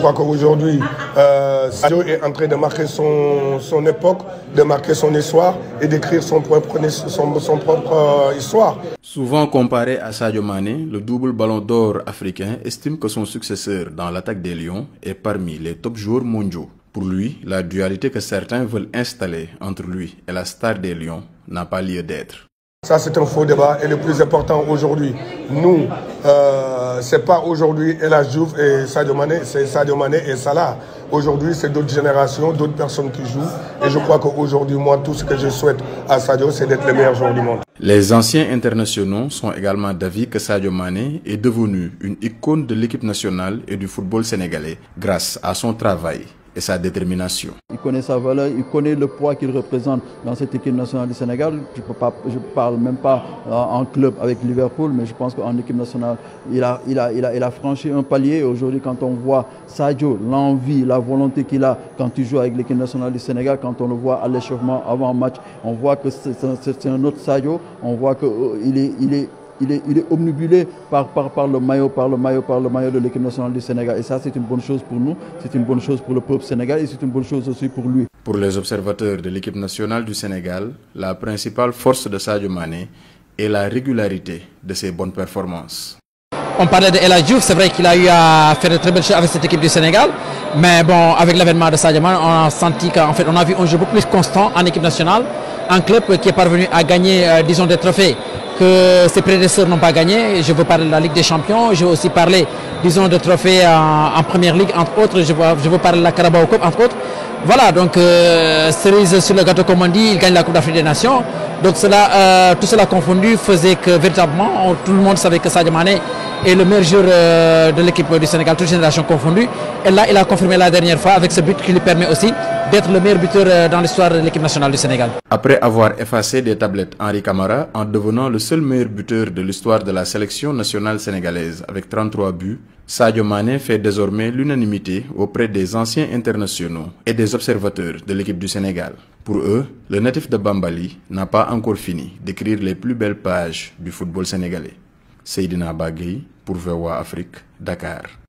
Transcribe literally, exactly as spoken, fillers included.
Je crois qu'aujourd'hui, euh, Sadio est en train de marquer son, son époque, de marquer son histoire et d'écrire son propre, son, son propre euh, histoire. Souvent comparé à Sadio Mané, le double ballon d'or africain estime que son successeur dans l'attaque des Lions est parmi les top joueurs mondiaux. Pour lui, la dualité que certains veulent installer entre lui et la star des Lions n'a pas lieu d'être. Ça, c'est un faux débat et le plus important aujourd'hui, nous, euh, c'est pas aujourd'hui El Hadji Diouf et Sadio Mané, c'est Sadio Mané et Salah. Aujourd'hui, c'est d'autres générations, d'autres personnes qui jouent. Et je crois qu'aujourd'hui, moi, tout ce que je souhaite à Sadio, c'est d'être le meilleur joueur du monde. Les anciens internationaux sont également d'avis que Sadio Mané est devenu une icône de l'équipe nationale et du football sénégalais grâce à son travail et sa détermination. Il connaît sa valeur, il connaît le poids qu'il représente dans cette équipe nationale du Sénégal. Je ne parle même pas en club avec Liverpool, mais je pense qu'en équipe nationale, il a, il, a, il, a, il a franchi un palier. Aujourd'hui, quand on voit Sadio, l'envie, la volonté qu'il a quand il joue avec l'équipe nationale du Sénégal, quand on le voit à l'échauffement avant match, on voit que c'est un, un autre Sadio, on voit qu'il est... Il est Il est, il est omnibulé par, par, par le maillot, par le maillot, par le maillot de l'équipe nationale du Sénégal. Et ça, c'est une bonne chose pour nous, c'est une bonne chose pour le peuple sénégalais et c'est une bonne chose aussi pour lui. Pour les observateurs de l'équipe nationale du Sénégal, la principale force de Sadio Mané est la régularité de ses bonnes performances. On parlait de El Hadji Diouf, c'est vrai qu'il a eu à faire de très belles choses avec cette équipe du Sénégal. Mais bon, avec l'avènement de Sadio Mané, on a senti qu'en fait, on a vu un jeu beaucoup plus constant en équipe nationale. Un club qui est parvenu à gagner, euh, disons, des trophées que ses prédécesseurs n'ont pas gagné. Je veux parler de la Ligue des Champions, je veux aussi parler, disons, de trophées en, en Première Ligue, entre autres. Je veux, je veux parler de la Carabao Cup, entre autres. Voilà, donc euh, cerise sur le gâteau, comme on dit, il gagne la Coupe d'Afrique des Nations. Donc cela, euh, tout cela confondu faisait que véritablement, on, tout le monde savait que Sadio Mané est le meilleur joueur euh, de l'équipe du Sénégal, toute génération confondue. Et là, il a confirmé la dernière fois avec ce but qui lui permet aussi d'être le meilleur buteur euh, dans l'histoire de l'équipe nationale du Sénégal. Après avoir effacé des tablettes Henri Camara en devenant le seul meilleur buteur de l'histoire de la sélection nationale sénégalaise avec trente-trois buts, Sadio Mané fait désormais l'unanimité auprès des anciens internationaux et des observateurs de l'équipe du Sénégal. Pour eux, le natif de Bambali n'a pas encore fini d'écrire les plus belles pages du football sénégalais. Seydina Bagay pour V O A Afrique, Dakar.